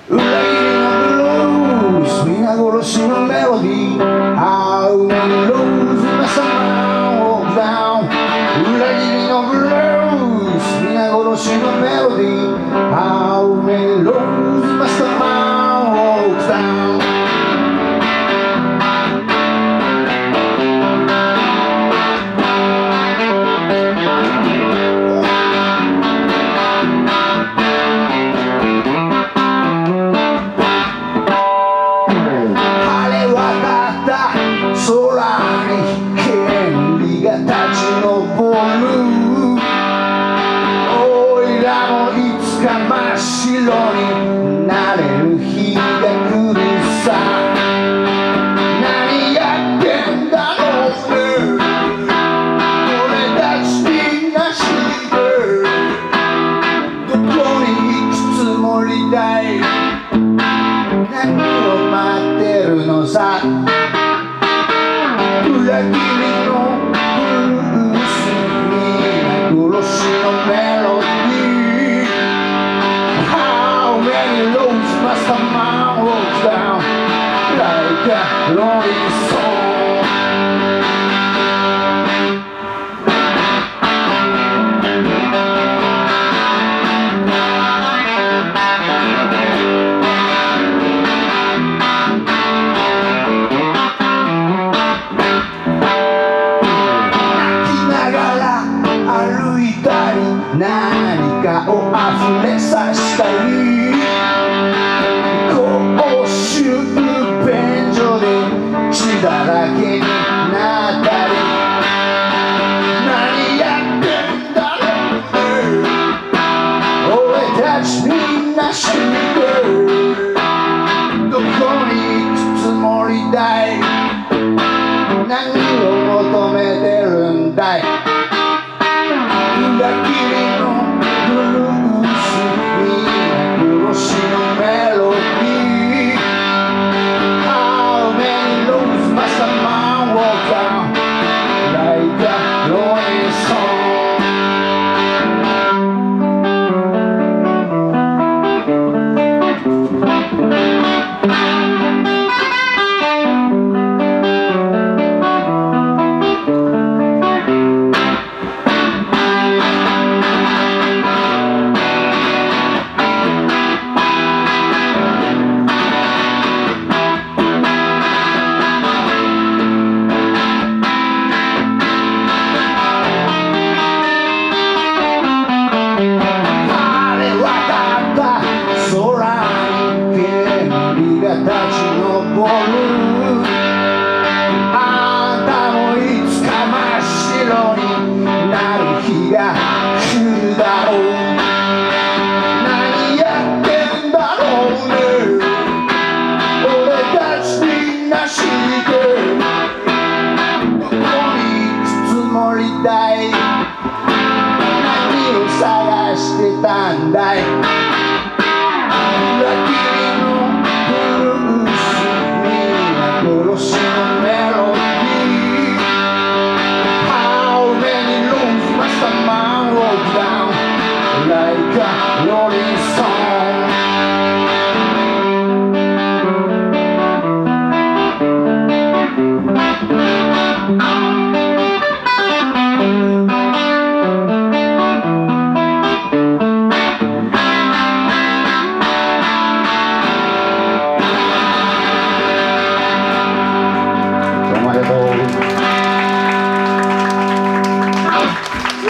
裏切りのブルース皆殺しのメロディー How many roads must a man walk down 裏切りのブルース皆殺しのメロディー How many roads must a man walk down真っ白になれる日が来るさ何やってんだろうね俺たちみんな知ってどこに行くつもりだい何を待ってるのさ裏切りのブルースに殺しのメロディーMust a man walk down like a rolling stone泣きながら歩いたり何かを溢れさせたり便所で血だらけになったり何やってんだろうね俺たちみんな知ってるどこに行くつもりだい何を求めてるんだい裏切りのブルースに殺しのメロディーあんたもいつか真っ白になる日が来るだろう何やってんだろうね俺たちみんな知ってどこに行くつもりだい何を探してたんだい裏切りの殺しのメロディー How many roads must a man walk down like a rolling stoneどうもありがとう。